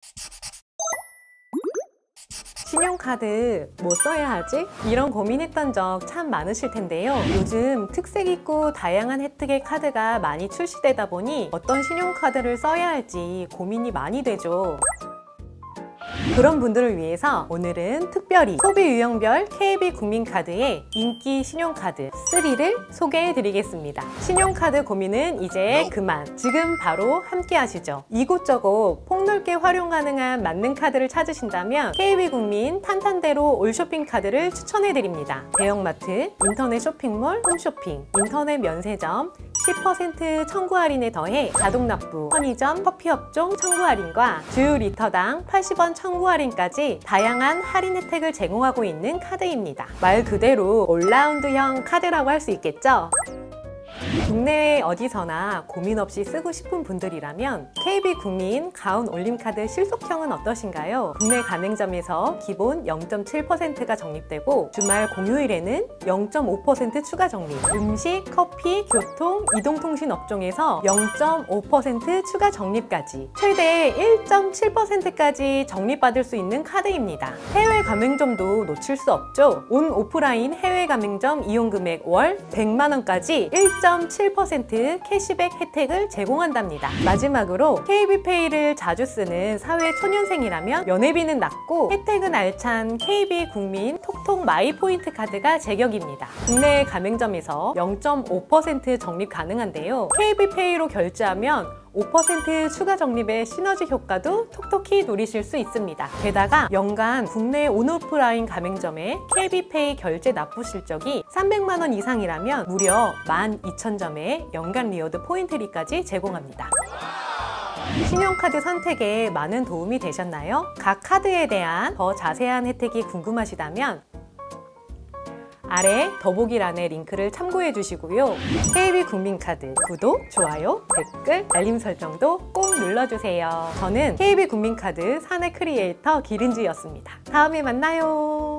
신용카드 뭐 써야 하지? 이런 고민했던 적 참 많으실 텐데요. 요즘 특색 있고 다양한 혜택의 카드가 많이 출시되다 보니 어떤 신용카드를 써야 할지 고민이 많이 되죠. 그런 분들을 위해서 오늘은 특별히 소비 유형별 KB 국민카드의 인기 신용카드 3를 소개해 드리겠습니다. 신용카드 고민은 이제 그만, 지금 바로 함께 하시죠. 이곳저곳 폭넓게 활용 가능한 만능 카드를 찾으신다면 KB국민 탄탄대로 올쇼핑 카드를 추천해 드립니다. 대형마트, 인터넷 쇼핑몰, 홈쇼핑, 인터넷 면세점 10% 청구 할인에 더해 자동납부, 편의점, 커피업종 청구 할인과 주유 리터당 80원 청구 할인까지 다양한 할인 혜택을 제공하고 있는 카드입니다. 말 그대로 올라운드형 카드라고 할 수 있겠죠? 국내외 어디서나 고민 없이 쓰고 싶은 분들이라면 KB국민 가온 올림카드 실속형은 어떠신가요? 국내 가맹점에서 기본 0.7%가 적립되고 주말 공휴일에는 0.5% 추가 적립, 음식, 커피, 교통, 이동통신 업종에서 0.5% 추가 적립까지 최대 1.7%까지 적립받을 수 있는 카드입니다. 해외 가맹점도 놓칠 수 없죠. 온 오프라인 해외 가맹점 이용 금액 월 100만 원까지 1.7% 캐시백 혜택을 제공한답니다. 마지막으로 KB페이를 자주 쓰는 사회 초년생이라면 연회비는 낮고 혜택은 알찬 KB국민 톡톡 마이포인트 카드가 제격입니다. 국내 가맹점에서 0.5% 적립 가능한데요. KB페이로 결제하면 5% 추가 적립의 시너지 효과도 톡톡히 누리실 수 있습니다. 게다가 연간 국내 온오프라인 가맹점의 KB페이 결제 납부 실적이 300만 원 이상이라면 무려 12,000점의 연간 리워드 포인트리까지 제공합니다. 신용카드 선택에 많은 도움이 되셨나요? 각 카드에 대한 더 자세한 혜택이 궁금하시다면 아래 더보기란의 링크를 참고해 주시고요. KB국민카드 구독, 좋아요, 댓글, 알림 설정도 꼭 눌러주세요. 저는 KB국민카드 사내 크리에이터 기른지였습니다. 다음에 만나요.